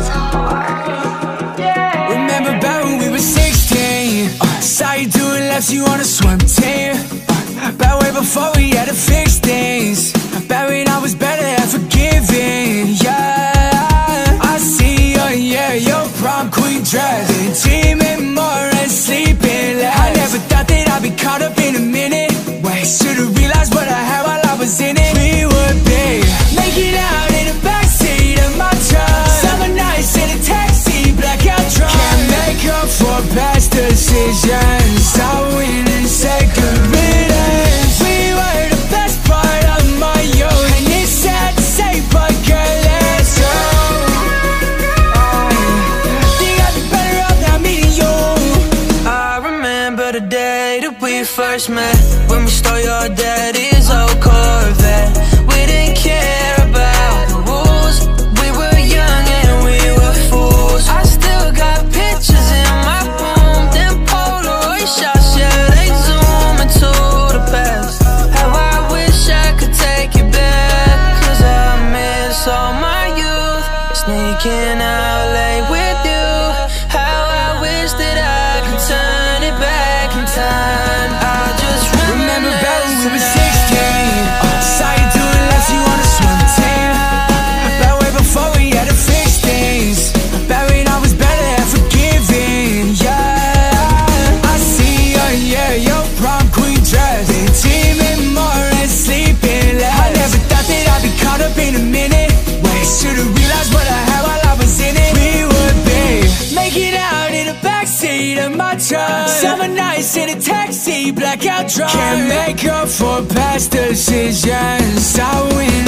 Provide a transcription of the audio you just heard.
Remember back when we were 16, saw you doing laps, you on a swim team. Back way before we had to fix things. Back when I was better at forgiving. Yeah, I see you, yeah, your prom queen dress, dreaming more and sleeping less. I never thought that I'd be caught up in a minute. Wait, should've realized what I had while I was in it. We would be making out in the backseat of my truck, summer nights in a taxi, blackout drunk. Can't make up for past decisions. I win and say good riddance. We were the best part of my youth, and it's sad to say, but girl, let's go. Think I'd be better off not meeting you. I remember the day that we first met, when we stole your daddy's old Corvette. We didn't care about the rules. We were young and we were fools. I still got pictures in my room, them Polaroid shots, yeah, they zoom into the past. How I wish I could take you back, 'cause I miss all my youth, sneaking out late with you. How I wish that I could turn it back in time. I just remember back when we were 16, saw you doing laps, you on a swim team. Back way before we had to fix things. Back when I was better at forgiving. Yeah, I see you, yeah, your prom queen dress, dreaming more and sleeping less. I never thought that I'd be caught up in a minute. Wait, should've realized what I had while I was in it. We would be making out in the backseat of my truck, summer nights in a taxi, blackout drunk. Can't make up for past decisions. I win